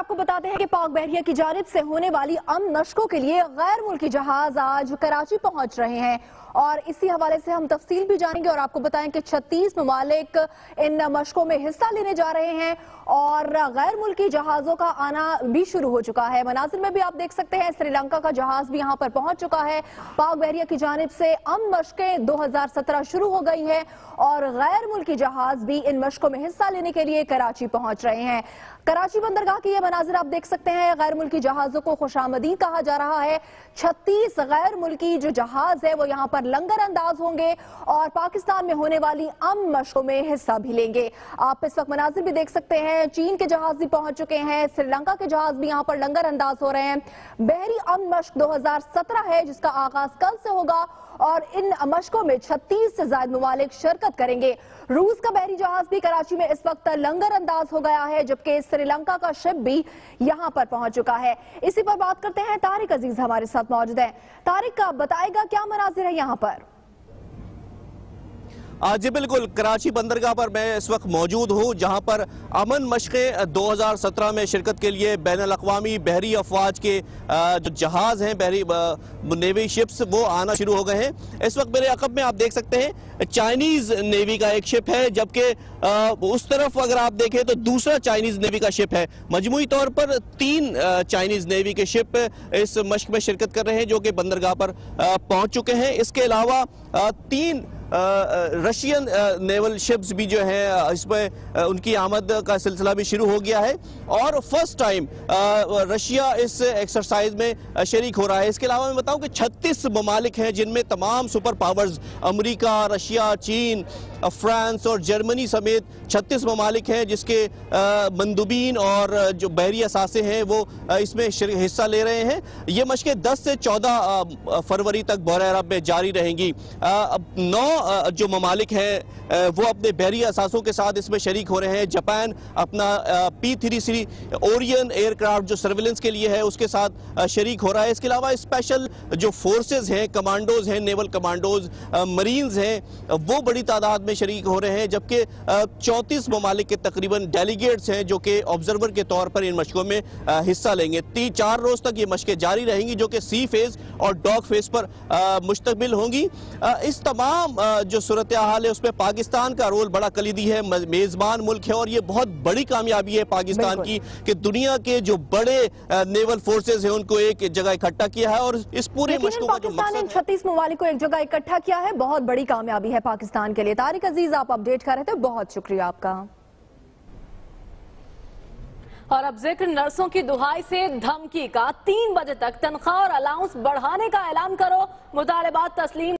आपको बताते हैं कि पाक बहरिया की जानिब से होने वाली अमन मशकों के लिए गैर मुल्की जहाज आज कराची पहुंच रहे हैं और इसी हवाले से हम तफसील भी जानेंगे और आपको बताएं कि 36 ममालिक इन मशकों में हिस्सा लेने जा रहे हैं और गैर मुल्की जहाजों का आना भी शुरू हो चुका है। मनाजिर में भी आप देख सकते हैं श्रीलंका का जहाज भी यहां पर पहुंच चुका है। पाक बहरिया की जानिब से अमन मशकें 2017 शुरू हो गई हैं और गैर मुल्की जहाज भी इन मशकों में हिस्सा लेने के लिए कराची पहुंच रहे हैं। कराची बंदरगाह की ये मनाजिर आप देख सकते हैं। गैर मुल्की जहाजों को खुशामदीद कहा जा रहा है। 36 गैर मुल्की जो जहाज है वो यहाँ पर लंगर अंदाज होंगे और पाकिस्तान में होने वाली अमन मशकों में हिस्सा भी लेंगे। आप इस वक्त मनाजिर भी देख सकते हैं। चीन के जहाज भी पहुंच चुके हैं, श्रीलंका के जहाज भी यहाँ पर लंगर अंदाज हो रहे हैं। बहरी अमन मशक 2017 है जिसका आगाज कल से होगा और इन मशकों में 36 से ज्यादा ममालिक शिरकत करेंगे। रूस का बहरी जहाज भी कराची में इस वक्त लंगर अंदाज हो गया है जबकि श्रीलंका का शिप भी यहां पर पहुंच चुका है। इसी पर बात करते हैं, तारिक अजीज हमारे साथ मौजूद है। तारिक बताएगा क्या मनाजिर है यहाँ पर? जी बिल्कुल, कराची बंदरगाह पर मैं इस वक्त मौजूद हूँ जहाँ पर अमन मशक़ें 2017 में शिरकत के लिए बैनुल अक़वामी बहरी अफवाज के जो जहाज़ हैं, बहरी नेवी शिप्स, वो आना शुरू हो गए हैं। इस वक्त मेरे अक़ब में आप देख सकते हैं चाइनीज़ नेवी का एक शिप है, जबकि उस तरफ अगर आप देखें तो दूसरा चाइनीज़ नेवी का शिप है। मजमूई तौर पर 3 चाइनीज़ नेवी के शिप इस मशक़ में शिरकत कर रहे हैं जो कि बंदरगाह पर पहुँच चुके हैं। इसके अलावा 3 रशियन नेवल शिप्स भी जो हैं इसमें उनकी आमद का सिलसिला भी शुरू हो गया है और फर्स्ट टाइम रशिया इस एक्सरसाइज में शरीक हो रहा है। इसके अलावा मैं बताऊं कि 36 ममालिक हैं जिनमें तमाम सुपर पावर्स अमेरिका, रशिया, चीन, फ्रांस और जर्मनी समेत 36 ममालिक हैं जिसके मंदुबीन और जो बहरी असासे हैं वो इसमें हिस्सा ले रहे हैं। ये मशक़ें 10 से 14 फरवरी तक बहरे अरब में जारी रहेंगी। 9 जो ममालिक हैं वो अपने बहरी असासों के साथ इसमें शरीक हो रहे हैं। जापान अपना P-3C ओरियन एयरक्राफ्ट जो सर्विलेंस के लिए है उसके साथ शरीक हो रहा है। इसके अलावा स्पेशल जो फोर्सेस हैं, कमांडोज हैं, नेवल कमांडोज, मरीन्स हैं, वो बड़ी तादाद में शरीक हो रहे हैं। जबकि 34 ममालिक के तकरीबन डेलीगेट्स हैं जो कि ऑब्जर्वर के तौर पर इन मशकों में हिस्सा लेंगे। 4 रोज तक ये मशकें जारी रहेंगी जो कि सी फेज और डॉग फेज पर मुश्तमिल होंगी। इस तमाम जो सूरत हाल है उसमें पाकिस्तान का रोल बड़ा कलीदी है। मेजबान मुल्क है और ये बहुत बड़ी कामयाबी है पाकिस्तान की कि दुनिया के जो बड़े नेवल फोर्सेस हैं उनको एक जगह इकट्ठा किया है और इस पूरे मशकों का जो मकसद है, 36 ममालिक को एक जगह इकट्ठा किया है, बहुत बड़ी कामयाबी है पाकिस्तान के लिए। तारिक अजीज आप अपडेट कर रहे थे, बहुत शुक्रिया आपका। और अब जिक्र नर्सों की दुहाई से धमकी का, 3 बजे तक तनख्वाह और अलाउंस बढ़ाने का ऐलान करो, मुतालबात तस्लीम